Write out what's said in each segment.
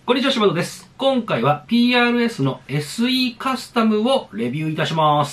こんにちは、柴田です。今回は PRS の SE カスタムをレビューいたします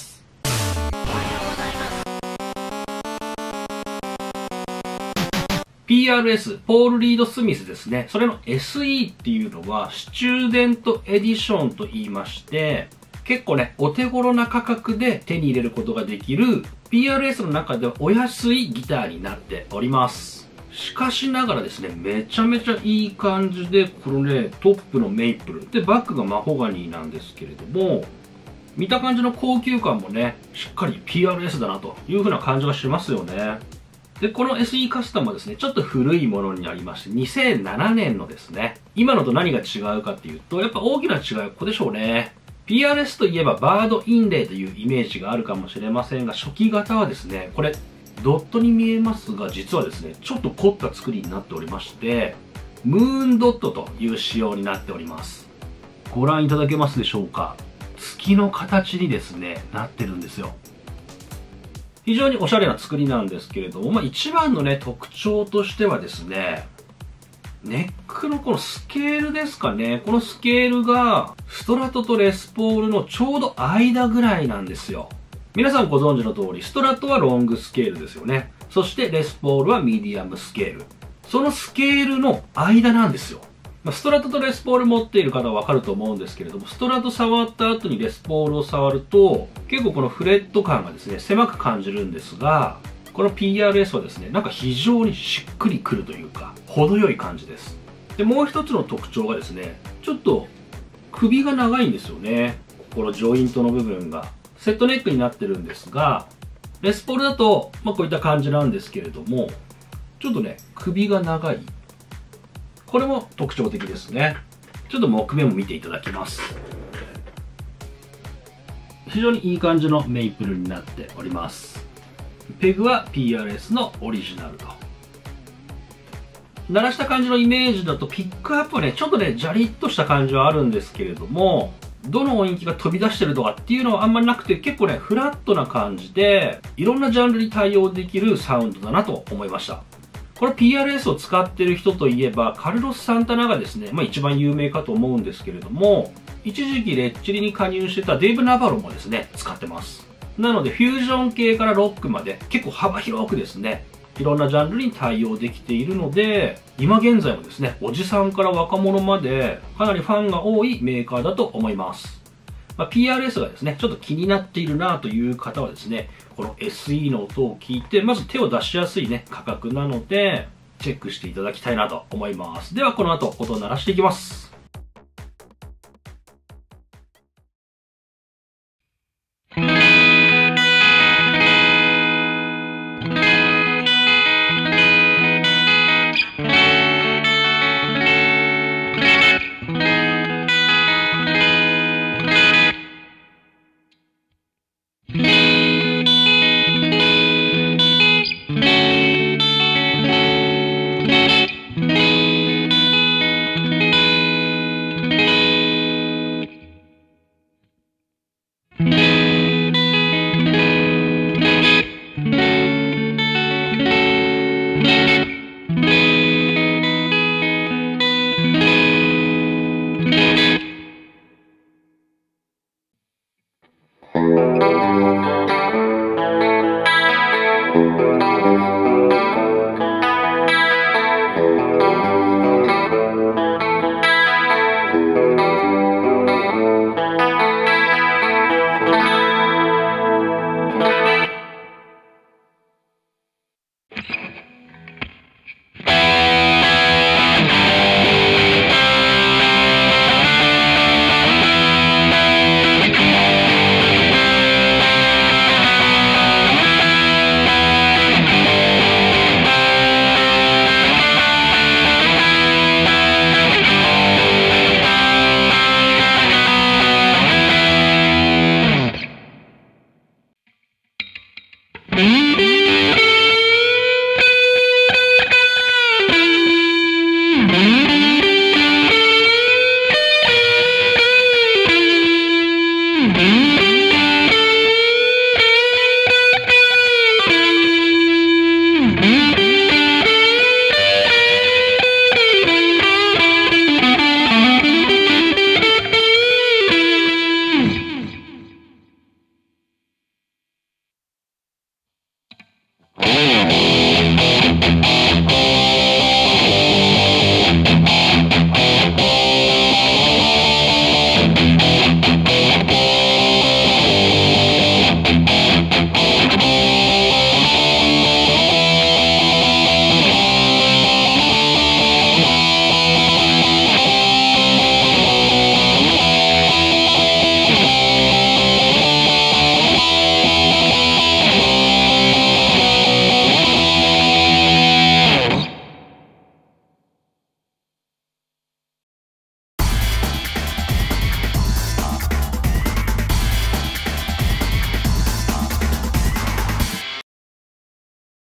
。PRS、ポール・リード・スミスですね。それの SE っていうのは、スチューデント・エディションと言いまして、結構ね、お手頃な価格で手に入れることができる PRS の中ではお安いギターになっております。しかしながらですね、めちゃめちゃいい感じで、このね、トップのメイプル。で、バックがマホガニーなんですけれども、見た感じの高級感もね、しっかり PRS だなという風な感じがしますよね。で、この SE カスタムはですね、ちょっと古いものになりまして、2007年のですね、今のと何が違うかっていうと、やっぱ大きな違いはここでしょうね。PRS といえばバードインレイというイメージがあるかもしれませんが、初期型はですね、これ、ドットに見えますが、実はですね、ちょっと凝った作りになっておりまして、ムーンドットという仕様になっております。ご覧いただけますでしょうか。月の形にですね、なってるんですよ。非常におしゃれな作りなんですけれども、一番のね、特徴としてはですね、ネックのこのスケールですかね。このスケールが、ストラトとレスポールのちょうど間ぐらいなんですよ。皆さんご存知の通り、ストラトはロングスケールですよね。そしてレスポールはミディアムスケール。そのスケールの間なんですよ。ストラトとレスポール持っている方はわかると思うんですけれども、ストラト触った後にレスポールを触ると、結構このフレット感がですね、狭く感じるんですが、この PRS はですね、なんか非常にしっくりくるというか、程よい感じです。で、もう一つの特徴がですね、ちょっと首が長いんですよね。このジョイントの部分が。セットネックになってるんですが、レスポールだと、こういった感じなんですけれども、ちょっとね、首が長い。これも特徴的ですね。ちょっと木目も見ていただきます。非常にいい感じのメイプルになっております。ペグは PRS のオリジナルと。鳴らした感じのイメージだと、ピックアップはね、ちょっとね、ジャリッとした感じはあるんですけれども、どの音域が飛び出してるとかっていうのはあんまりなくて、結構ね、フラットな感じで、いろんなジャンルに対応できるサウンドだなと思いました。この PRS を使ってる人といえば、カルロス・サンタナがですね、一番有名かと思うんですけれども、一時期レッチリに加入してたデイブ・ナバロもですね、使ってます。なので、フュージョン系からロックまで、結構幅広くですね、いろんなジャンルに対応できているので、今現在もですね、おじさんから若者まで、かなりファンが多いメーカーだと思います。PRS がですね、ちょっと気になっているなという方はですね、この SE の音を聞いて、まず手を出しやすいね、価格なので、チェックしていただきたいなと思います。では、この後、音を鳴らしていきます。